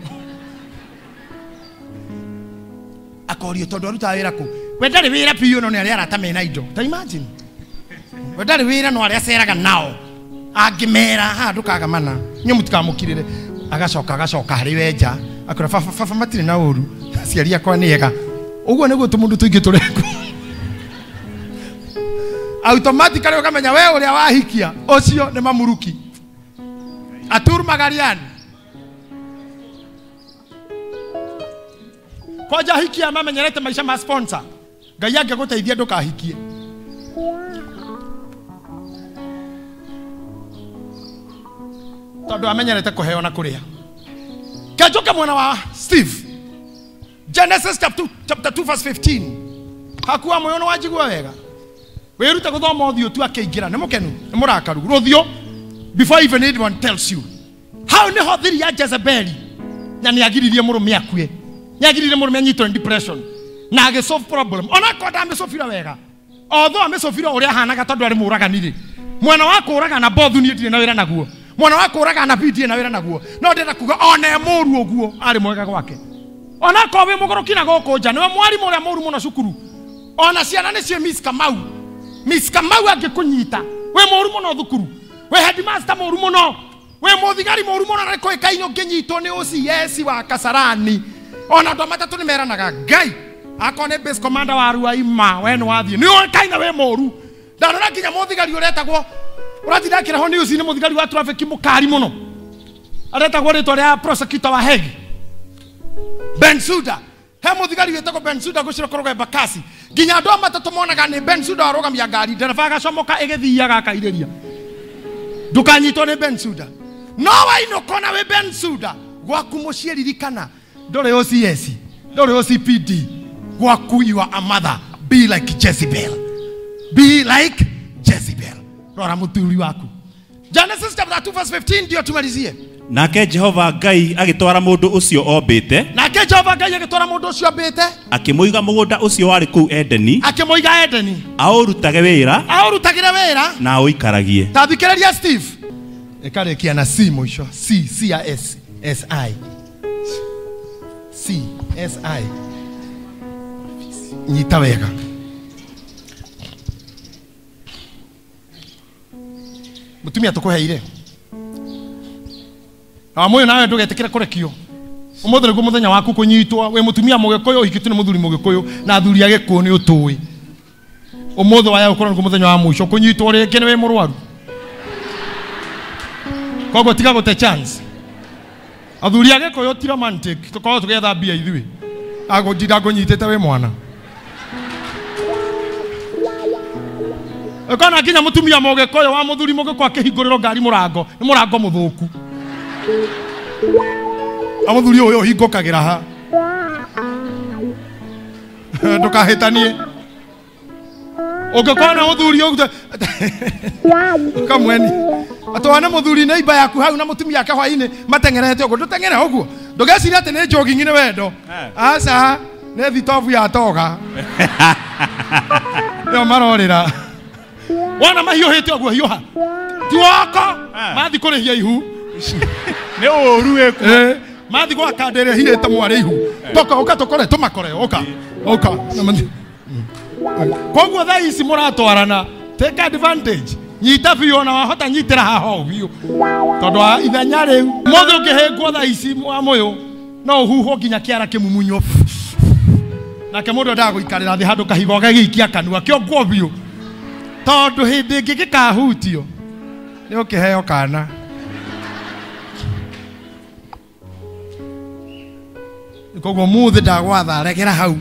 akorio tondu aruta wira ku we ndari wira biu no ni ari arata mena indo ta imagine we ndari wira no ari aceraga nao angimera ha ndukaga mana nyo mutikamukirire agacoka hari wenja akora baba matire na uru ciari akwa niega uguo niguo tumundu tuingi tureku automatically ukamenya we uria wahikia ucio ni mamuruki Atur Magarian koja hikia mamenyerete maisha ma sponsor Ngai angeguteithia ndukahikie tondu amenyerete kuheo na kuria kajoka mwana wa Steve Genesis chapter 2 verse 15 hakuwa moyo no wajigwa wega wiruta guthoma uthio tu akeingira ni mukenu ni murakaru ruthio before even anyone tells you how ni hothiri ya Jezebel na ni agiririe murume akue ni agiririe murume anyitwo depression na age solve problem ona koda amesofira wega although amesofira uria hanaga tondu ari muraganire mwana wako uraga na bothu ni ndire na wira naguo mwana wako uraga na bidie na wira naguo no ndenda kuga ona muru oguo ari mwega gwake ona ko we mugorokina goko nja niwe mwarimu uria muru muno cukuru ona ciana ni cio Miss Kamau angikunyita we muru muno thukuru we headmaster muru muno we muthigari muru muno na ko kaino nginyitwo ni OCS wa Kasarani ona ndo matatu ni meranaga Ngai akone base commander wa Ruaima we no wathie ni o kaina we muru ndarora kinya muthigari uretagwo uratindakira ho news ni muthigari wa traffic mukari muno aretagwo ritwa ria prosecutor wa Hague Bensuda he muthigari wetagwo Bensuda gucira korogwe Bakasi ginya ndo matatu monaga ni Bensuda arogamia ngari ndereba gacomoka igithiaga akairiria ndukanyitwo ni Bensuda no waino kona we Bensuda gwaku muciririkana ndore OCS ndore OCPD gwaku you are a mother be like Jezebel rora muthuri waku Genesis chapter 2 verse 15 ndio tumalizie nake Jehova Ngai agitwara mundu ucio ombite akimuiga mugunda ucio wari ku Edeni aurutage wira na uikaragie tathikiriria Steve ekarekia na C mwisho CSI nyita wega mutumia tukuheire amoyo nawe ndugetekera kurekio umuthe niguo muthenya waku kunyitwa we mutumia mugikoyo hikitwe ni muthuri mugikoyo na athuri agikuo ni utui umuthe waya ukorwo niguo muthenya wa mwisho kunyitwa ringi ni we murwaru kogo tiga gute chance athuri agikoyo ti romantic tukorwo tugetha mbia ithui agojida gonyitete we mwana ekana kinya mutumia mugikoyo wa muthuri mugiko akihinguriro ngari murango ni murango muthuku amuthuri uyu hingukagira ha ndukahitanie ungikona muthuri uyu kamweni atwana muthuri na iba yaku hau na mutumia yake hwaini matengerete ugu ndutengere uguo ndugecira ati ni jogging ni wendo aca ni thitovu ya toga yo marorira wana mahiuhite uguo hiuha tiwako mathi kurihia ihu ne oru eku mathi kwa kadere hirete mware ihu toka uka tokore tumakore oka koguo tha ici muratwarana take advantage nyita biyo na wahota nyitira haho biyo tondu ithenya riu mothe ungihengwo tha ici amoyo no uhuho nginya kiara kimumunyo nake mundu ndaguikarira thi handu kahigo gagiikia kanua kiongwo biyo tondu hindi ingi gikahutio ni ukiheo kana koguo muthe ndagwatha regera hau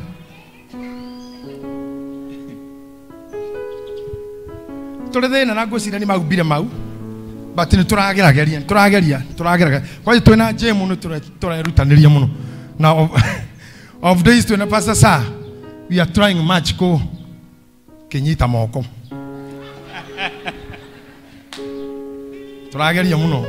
tuli thina na ngwicira ni maubire mau but ni turageria kwa hiyo twina jemu ni turerutaniria muno na of days to Pastor Sir, we are trying much go Kenyita moko. Turageria muno.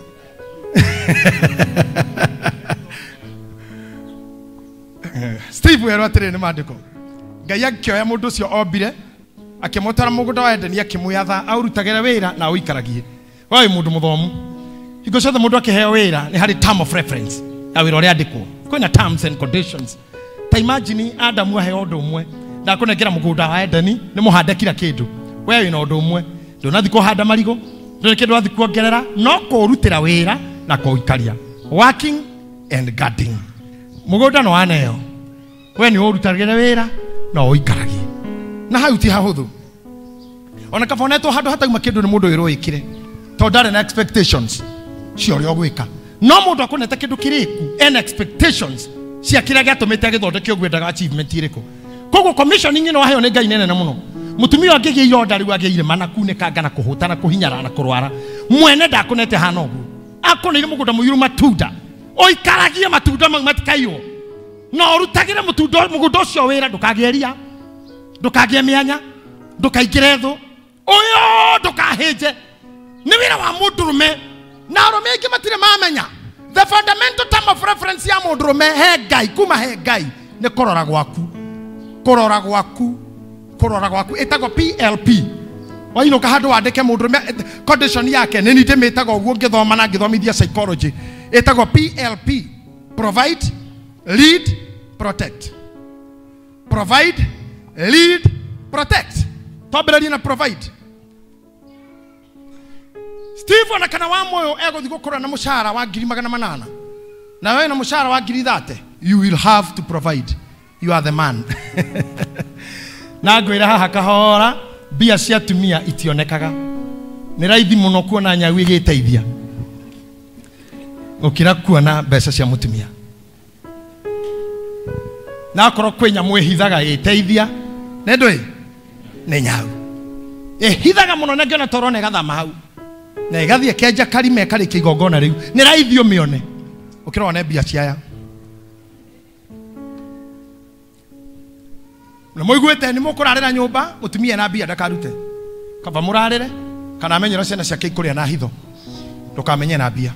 Steve wero atere ne madiko. Gaya kyoya mundu cio obire akimotara mugunda wa Edeni akimuyatha aurutagera wira na uikaragie. Wai mundu muthomu. Igocothe mundu akiheo wira ni hari term of reference. Ya wira ria ndikwo. Kwina terms and conditions. Ta imagine Adam aheo undu umwe. Na kunengera mugunda wa Edeni ni muhande kila kindu. Wewe ina undu umwe. Ndonathi kuhanda marigo. Ndio kindu wathi kuongerera no kurutira wira na kuikaria. Working and guarding. Mugunda no aneo. We ni urutagera wira na uikaragie. Na hau ti hahuthu. Ona kaboneto handu hatauma kindu ni mundu wiro ikire. To ndare na expectations. Cio rio gwika. No mundu akunete kindu kiriku and expectations. Cia kira gatumite agithondeke ogwendaga achievement iriko. Kogo commissioning ino hayo ne Ngai nene na muno. Mutumia angegie yoda riu ageire mana kunekanga na kuhutana kuhinyara na kurwara. Mwene ndakunete hana ugu. Akonire mugunda muyiru matunda. Oikaragie matunda matikayo. No rutagire mugunda ucio wira ndukageria. Ndukagie mianya. Ndukaigire thu. Oyo ndukahinje. Ni wira wa mundurume. Na arume ingi matire mamenya. The fundamental term of reference ya mundurume he Ngai kuma he Ngai ni kurora gwaku. Kurora gwaku. Kurora gwaku etagwo PLP. Waino kahandu wandike mundurume condition yake ni nite metago guo ngithoma na ngithomithia psychology. Etagwo PLP. Provide, lead, protect. Provide, lead, protect. Tobelani na provide. Steve na kana wa moyo ego thigukura na mushara wa 800 na wewe na mushara wa 30. You will have to provide. You are the man. Na ngwira haha kahora bia cia tumia itionekaga. Ni raithi muno kuona nyagu igiteithia. Ukira kuona mbeca cia mutumia. Na korwo kwenya mwihithaga iteithia. Nendwe ne nyagu. Hithaga muno na ngiona torone gathama hau. Na igathie kenja karime kari kigongona riu. Ni raithi umione. Ukira one bia ciaya. Na moiguete ni mukurarira nyumba mutumia na bia ndakarute. Kaba murarire kana amenyera ciana ciake ikuria na hitho. Ndukamenye na bia.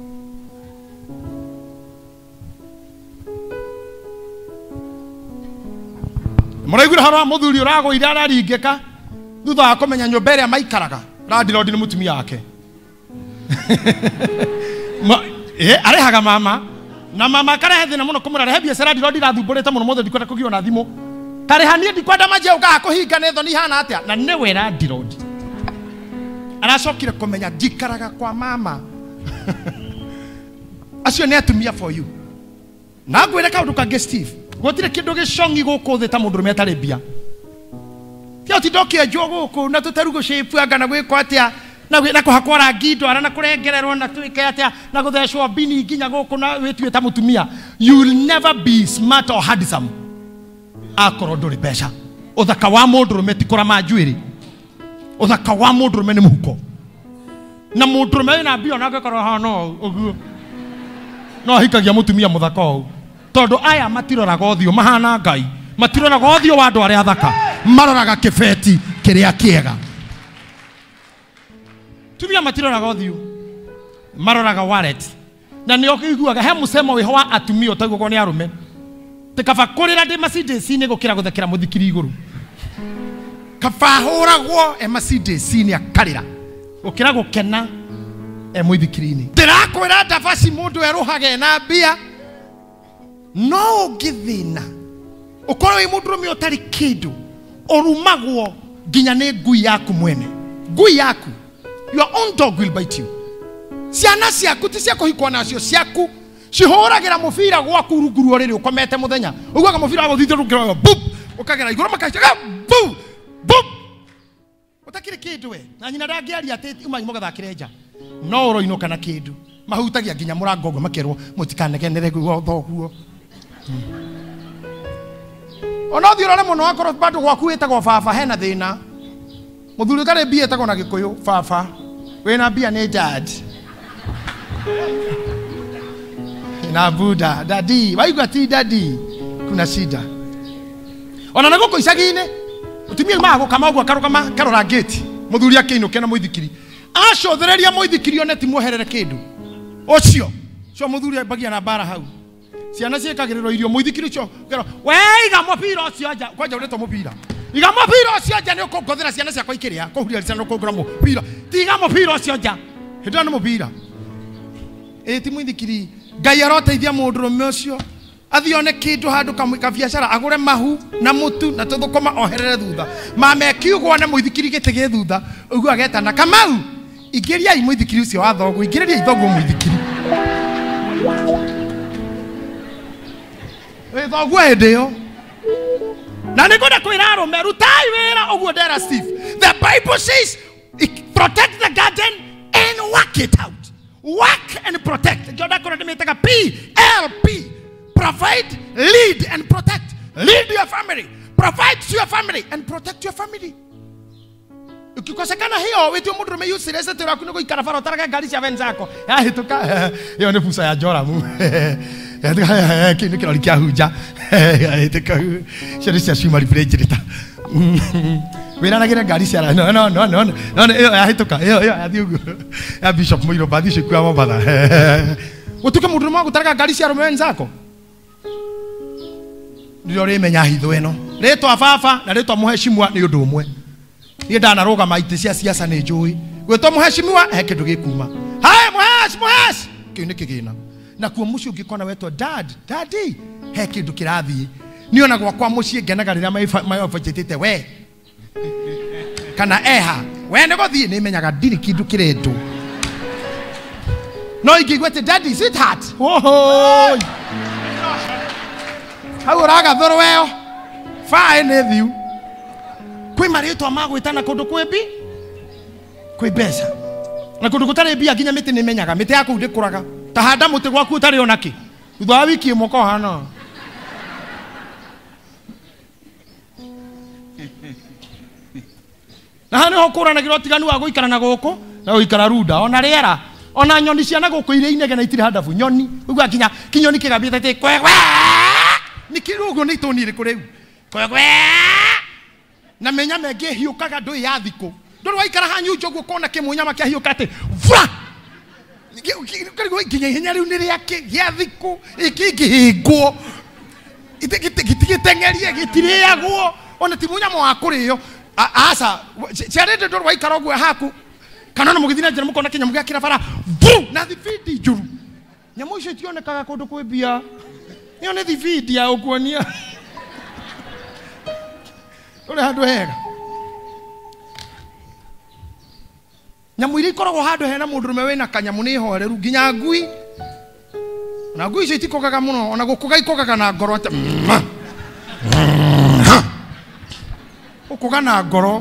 Muraigura haro muthuri urago irara ringeka thutha wa kumenya nyumba iria maikaraga Landlord ni mutumia wake. Arehaga mama na mama karehe thina muno kumurarehe biacara Landlord irathumbũrĩte muno mothe ndikwenda kũgio na thimũ. Karehania ndikwenda maje ukaga kuhinga netho ni hana atia na newe Landlord. Aracokire kumenya njikaraga kwa mama. Acio ni atumia for you. Na ngwire kaundu kange Steve. Gotire kindu gicongi guku thi ta mundurume atari bia. Tio ti ndokia njuo guku na tutarugo shape anga na gwiko atia na kuhakwa rangi ndwara na kurengererwo na twike atia na guthecwo bini nginya guku na witue ta mutumia. You will never be smart or handsome. Akoro nduri besha. Uthaka wa mundurume ti kurama njuiri. Uthaka wa mundurume ni muhuko. Na mundurume na bia na gakoro hano uguo. No hikagia mutumia muthaka o. Tondu aya matiroraga uthio mahana Ngai. Matiroraga uthio wa andu aria athaka. Maroraga kibeti kiria kiega. Tumia matiroraga uthio. Maroraga wallet. Na ni okiguaga he musemo wiho wa atumia otaguo ni arume. Tikaba kurira ndi Mercedes ni gukira guthekera muthikiri iguru. Kaba huragwo Mercedes ni akarira. Gukira gukena muthikiri-ini. Ndirakwira ndabasi mundu eruhage na bia. No githina. Ukoro wi mundurume utari kindu. Orumagwo ginya ne ngui yaku mwene. Ngui yaku. Your own dog will bite you. Ciana ciaku ti cia kuhikwo nacio ciaku. Cihuragira mubira gwaku ruguru oriri ukomete muthenya. Uguaga mubira guthithia rugiro bup. Ukagera iguru makacaga bup. Bup. Utakiri kindu we. Na nyina ndangiaria ati uma mugathakire nja. No uroinuka na kindu. Mahutagia ginya murango ngo makerwo mutikanegenere guo thoguo. Ona thiorore muno akoro bado gwaku etagwo baba hena thina. Muthuri kare bia etagwo na Gikuyu baba. Wena bia ni dad. Na Buddha daddy. Why you got daddy? kuna shida. Ona naguko icagi-ini utumia mago kama ogwa karogama karora gate muthuri akiinuke na muithikiri acothereria muithikiri one ti muherere kindu ucio cio muthuri bagia na bara hau ciana ciikagiriro irio muithikiri cio we iga mupira ucio nja kwanja ureto mupira iga mupira ucio nja ni ukongothera ciana ciakwa ikiria kuhuria ciana ukongora mupira tiga mupira ucio nja hindana ni mupira ti muithikiri Ngai aroteithia mundurume ucio athione kindu handu kamwika biashara agure mahu na mutu na tuthukuma oherere thutha mame kiugwa na muithikiri gitege thutha ugu agetana Kamau igeria i muithikiri ucio wa thogu igeria ithogu muithikiri thogu endio na nigunda kwira arume rutai wira ugu ndera Steve. The Bible says protect the garden and work it out. Work and protect. Joda kona nimetaka PLP. Provide, lead and protect. Lead your family. Provide to your family and protect your family. Ukikosekana hiyo wetu mundu me use rese tera kuno ikara faro taraga gari cia wenzako. Hituka hiyo ni fusa ya jora mu. Kini kilo likia huja. Hituka sheri cia shuma refrigerator. Wera nagira gari cia no hiyo hituka hiyo athiugo. Ya Bishop Muiro badishe kwa mabada. Utuke mundu mwangu taraga gari cia wenzako. Ndio rimenya hitho eno ritwa baba na ritwa muheshimiwa ni undu umwe ni ndanaruga maite cia siasa ni njui gwitwa muheshimiwa he kindu gikuma hai muhesh kiu ni kigina na kuo mucio ngikona wetwa daddy he kindu kirathie ni ona gwakwa mucie ngenaga riria maifajitite we kana eha we ne gothie ni menyaga ndiri kindu kiretu no igigwete daddy is it hard oh hau raga thoro weo fine with you kwi marito magwitana kundu kwebi kwi besa na kundu gutare bia ginya miti ni menyaga miti yaku ndikuraga tahanda muti gwaku utari onaki thutha wa wiki imoko hana na hani hokura na girotiganu wa guikara na guku na guikara ruda ona riera ona nyoni ciana guku ire inege na itire handabu nyoni ugwa kinya kinyoni kigabite te kwegwe nikirugo ni tonire kureu kwegwe na menya mege hiukaga ndui ya thiko ndu waikara hanyu jogu kona kimunyama kia hiukate vra karigo ikinya hinya riu ni riake gia thiko ikigihingwo itigitengerie gitiriagwo ona timunyama wa kurio asa ciarende ndu waikara ogwe haku kana no mugithina njira mukona kinyamu gia kira bara na thibidi juru nyamu icio tionekaga kundu kwibia niyo ne thibidi ya ukuonia ule handu hega nyamu iri koragwo handu hena mundurume wena kanyamu ni horeru nginya ngui na ngui icio itikogaga muno ona gukuga ikogaga na ngoro ate ukuga na ngoro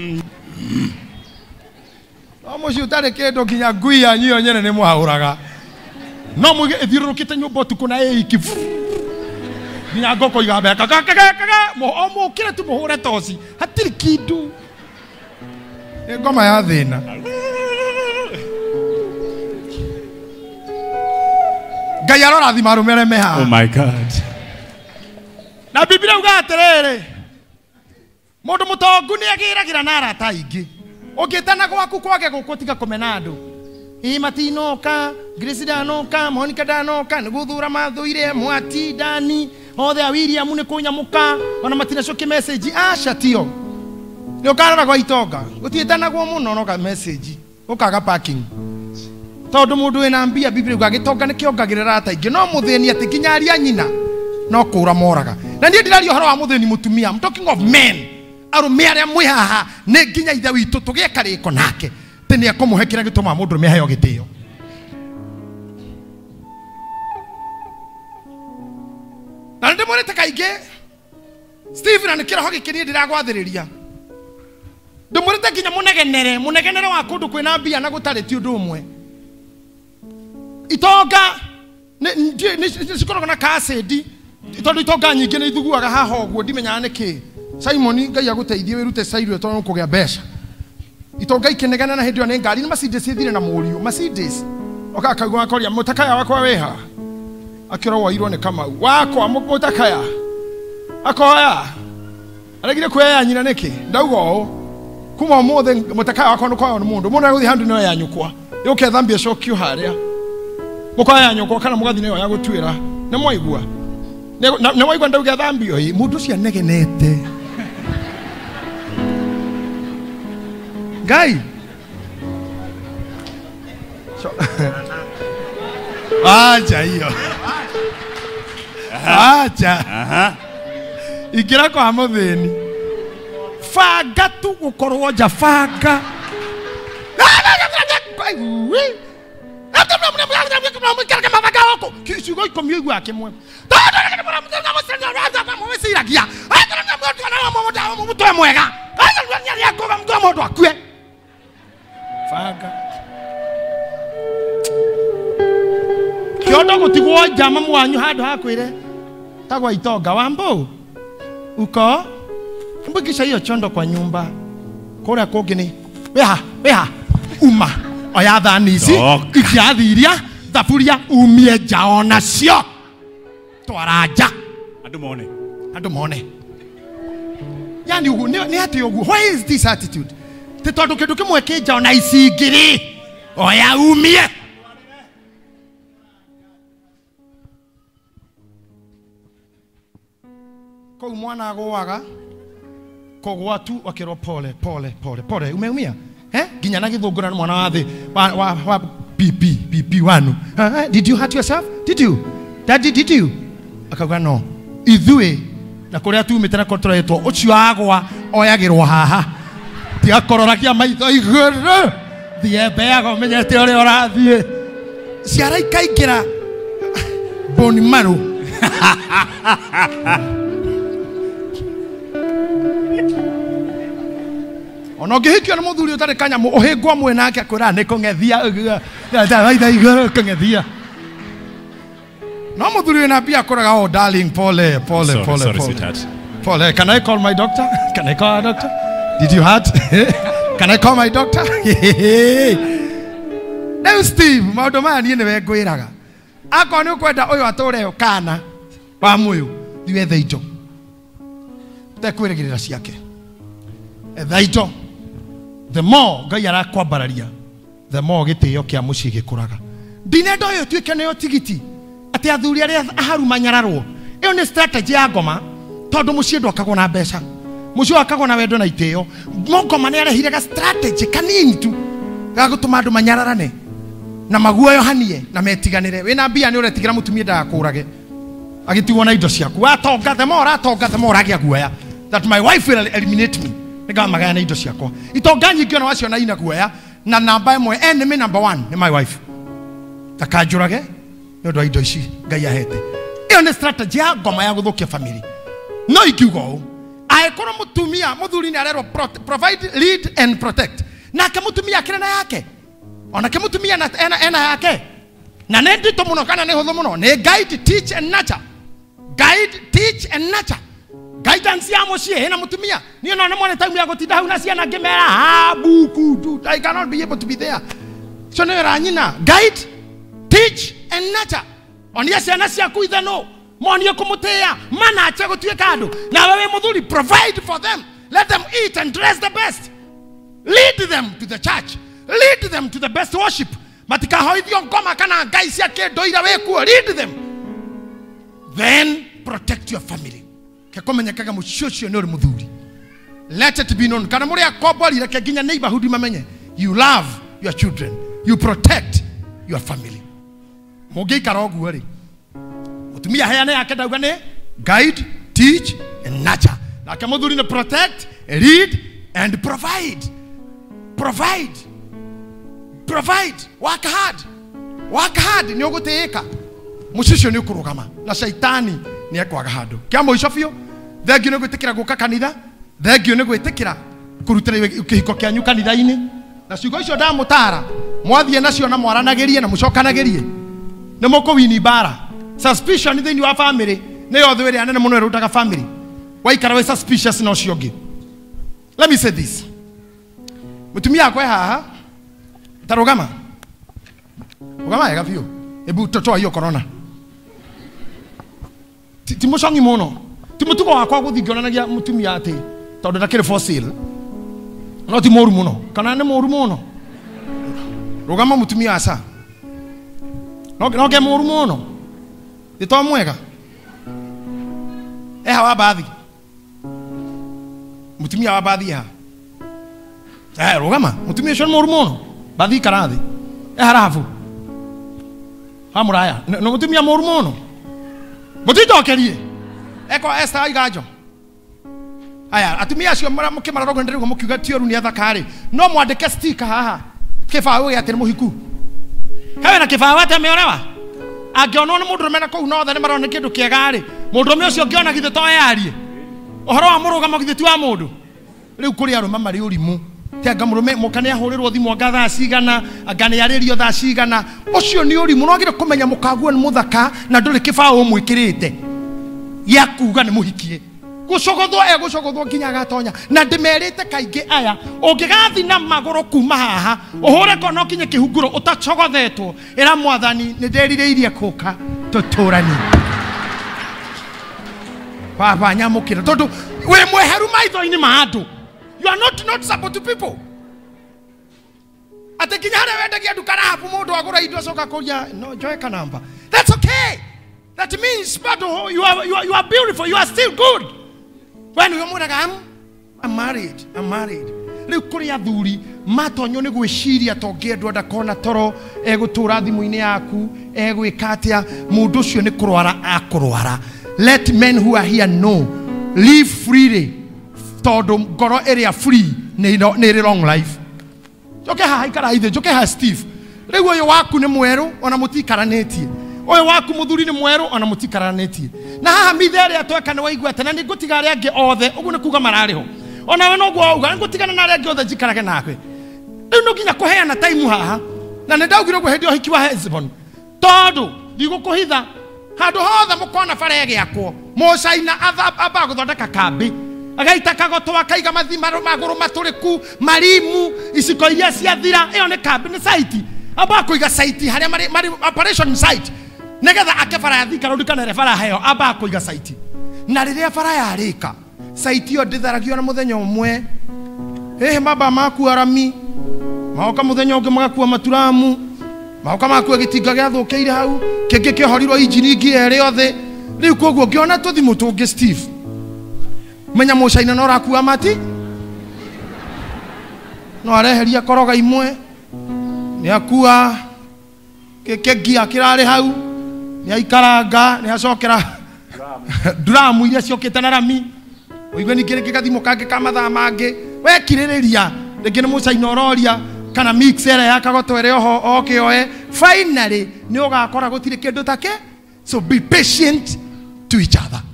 no mucio utare kindu nginya ngui yanyu nyene ni muhauraga no muge ithirurukite nyumba tuko na ikivu nginya ngoko igabe kaka mo kile tu muhure tosi hatiri kidu ngoma ya thina Ngai arorathima arumere meha. Oh my God. Na Biblia ugaterere mundu mutongu ni agiragira na arata ingi ugitana gwaku kwage gukutika kumenado imatinoka Grace danoka Monica danoka niguthura mathuire mwati dani othe William ni kunyamuka ona matina coke message ashatio ni ukarora gwa itonga gutietana gwa muno no ka message ukaga parking tondu mundu ena mbia Biblia ugagitonga ni kiongagirira ata ingi no mutheni ati kinyaria nyina no kura moraga na nie ndirario horo wa mutheni mutumia. I'm talking of men arume aria mwi haha ne nginya ithe witu tugie kariko nake teni akomuhekira gituma mundu me hayo gitio na ndi murete kaige Stephen anikira hogi kirie ndiragwathiriria ndi murete kinya munegenere wa kundu kwina mbia na gutari ti undu umwe itonga ni sikoro na kasedi tondu itonga nyingi ni ithuguaga haha ogwo ndimenyaga niki Simon Ngai aguteithie wirute sairu tondu kugia besha itonga ikenegana na hindi one ngari ni Mercedes ithire na murio Mercedes okakaigwa akoria mutakaya wakwa weha akiro wairwo ni kama wakwa mutakaya akoya aregire kweya nyina niki ndaugo kuma mothe mutaka wako nuko mundu mundu guthi handu no ya nyukwa yuke thambia shokio haria mukoya ya nyukwa kana mugathi nayo ya gutwira ne moigua ne moigua ndauge thambio hi mundu cia negenete Guy. Acha hiyo. Acha. Igira kwa muthini. Fanga tu gukorwo nja fanga. Kisigo ikomiegu yake mwe. Fanga. Kiondo gutigwo jama mwanyu handu hakwire. Tagwa itonga wambo. Uko. Mbikisha hiyo chondo kwa nyumba. Kora kogini. Beha. Uma. Oya thani ici. Ikiathiria. Thaburia umie jaona cio. Twaraja. Andu mone. Yani ugu ni ati ugu. Why is this attitude? Titondo kindu kimwe kinjaona ici igiri. Oya umie. Kwa mwana agwaga kogwa tu akiro pole umeumia ginya na githungura mwana wa thi wa pp wanu did you hurt yourself daddy did you akauga no ithui na kuria tumite na kotoretwo ucio agwa oyagirwo haha ti akororakia maitho iguru thiembe agomenyete uri urathie ciara ikaingira boni maru ono ngihikio na muthuri utari kanyamu uhingwa mwe nake akwira ni kungethia thaitha iguru kungethia no muthuri na bia akoraga oh darling pole Paul, can I call my doctor? Can I call a doctor? Did you hurt? Can I call my doctor? Now Steve, maundu maya nie niwe ngwiraga. Akwa ni ukwenda uyu ature yo kana wa muyu thiwe thaijo. Tekwirigirira ciake. Thaijo. The more Ngai arakwambararia, the more gitio kia muci gikuraga. Ndinendo uyu tuike neyo tigiti. Ati athuri aria aharu manyararwo. Iyo ni strategy ya ngoma. Tondu muci ndwakagwo na mbeca. Muci wakagwo na wendo na itio. Ngoma ni arehire ga strategy kanini tu. Ga gutuma andu manyararane. Na maguoyo hanie na metiganire. Wina mbia ni uretigira mutumia ndakurage. Agitigwo na indo ciaku. Watonga the more agia guoya. That my wife will eliminate me. Nega magana indo ciakwa. Itonga nyingi ona wacio na ina guoya na namba imwe enemy number 1 ni my wife. Takanjurage no ndo indo ici Ngai ahete. Iyo ni strategy ya ngoma ya guthukia family. No ikiugo aikoro mutumia muthuri ni arero provide, lead and protect. Na ke mutumia kire na yake. Ona ke mutumia na ena yake. Na ndito muno kana ni huthu muno ni guide, teach and nurture. Guide, teach and nurture. Guidance ya mucie na mutumia ni ona mwana time ya gutinda hau na ciana ngimera buku tu I cannot be able to be there. So no ranyina guide, teach and nurture. Onia ciana ciaku ithe no monie kumutia mana acha gutuika andu na wewe muthuri provide for them, let them eat and dress the best, lead them to the church, lead them to the best worship. Matika hoithio ngoma kana Ngai cia kindoira wekuo, lead them, then protect your family. Kekomenyekaga muciocio ni uri muthuri. Let it be known kana muri akombori reke ginya neighborhood mamenye you love your children, you protect your family. Mugeikara oguo ri mutumia heane yake ndauga ni guide, teach and nurture. Na kama muthuri ni protect, lead and provide. Work hard ni uguteeka mucicio ni ukurugama na shaitani ni ekwaga handu kia muico biu thengio ni gwitikira guka kanitha, thengio ni gwitikira kurutira kihiko kianyu kanitha-ini na ciugo icio ndamutara mwathie nacio na mwaranagirie na mucokanagirie ni mukuwini bara. Suspicion thini wa family ni yo thwiri anene muno erutaga family waikara we suspicious na ucio ngi. Let me say this, mutumia akwe haha tarugama ega biu ebu totoa hiyo corona timushongi muno ti mutugo wakwa guthingionanagia mutumia ati tondu ndakire for sale no ti moru muno kana ni moru muno rugama mutumia asa no ke moru muno ito mwega hawa baadhi mutumia wa baadhi ha rugama mutumia shon moru muno baadhi karathi harafu hamuraya no mutumia moru muno mutitokerie eko Esther igajo aya atumia acio mukimararogo ndirigo mukiuga tioru ni athakari no mwandike sticker haha kibaũ gĩatĩ nĩ mũhiku kawe na kibaũ ate meorewa angĩonwo nĩ mũndũ rũmena kũu nothe nĩ marona kĩndũ kĩega rĩ mũndũ ũmwe ũcio ũngĩona githĩ to yarie ũhoro wa mũrũgamo githĩ ti wa mũndũ rĩu kũrĩ arũme marĩ ũrimũ tenga mũrũme mũka nĩ ahũrĩrwo thimũ anga thaa cigana anga nĩ arĩrio thaa cigana ũcio nĩ ũrimũ no agĩrĩ kũmenya mũkaguo nĩ mũthaka na ndũrĩ kĩbaũ mwĩkĩrĩte ya kuga nĩ mũhikie gucogothwo nginya gatonya na ndimerite kaingi aya ungigathi na maguru kuma haha uhure kono kinye kihunguro utacogothetwo era mwathani ni nderireirie kuka tuturani baba nyamukira tondu we mweheru maitho-ini ma andu. You are not noticeable to people. Ate kinya hare wendagia dukana hapu mundu agura indo soka kuria no joeka namba. That's okay. That means but you are beautiful, you are still good. When you are I'm married. Riu kuri athuri matonyo ni gwiciria tongiendwa ndakona toro egutura thimu-ini yaku egwikatia mundu ucio ni kurwara akurwara. Let men who are here know, live freely. Todo ngoro area free ni long life. Joke ha ikara ithe joke ha Steve. Riu uyu waku ni mweru ona mutikaranetie. Oyo waku muthuri ni mweru ona mutikaranetie. Na haha mithere atweka ni waigua tena ni ngutiga ria ngi othe ugu ni kuga marariho. Ona we no gwo uga ngutigana na ria ngi othe jikarage nakwe. Riu no nginya kuheana time haha na ni ndaugire gwe hendio hiki wa Hezbon. Tondu ndigukuhitha handu hothe mukona farege yakwo. Mucaina aba guthondeka kambi. Agaita kagoto akaiga mathimaro maguru maturiku marimu isiko iria ciathira iyo ni kambi ni site. Aba kuiga site haria mari operation site. Negetha akefara ya thika rudi kana refara heyo aba kuiga site. Na riria fara ya rika site yo nditharagio na muthenya umwe. Maba maku arami. Maoka muthenya ungi magakua maturamu. Maoka maku gitinga giathukiire hau. Kingi kihorirwo injini ingi ere othe. Riu koguo ngiona tuthimu tungi Steve. Menya mucaina no rakua mati. No areheria koroga imwe. Ni akua kekegia kirare hau ni aikaranga ni acokera drum iria ciokete na rami uigwe ni kire kikathimo kange kamatha mangi we kiririria ringi ni mucaina ororia kana mixer ya kagotwere oho okioe finally ni ugakora gutire kindu take. So be patient to each other.